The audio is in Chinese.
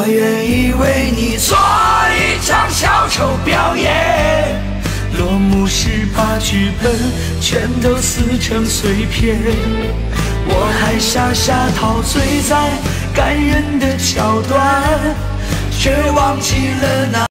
愿意为你做一场小丑表演。落幕时把剧本全都撕成碎片，我还傻傻陶醉在感人的桥段，却忘记了那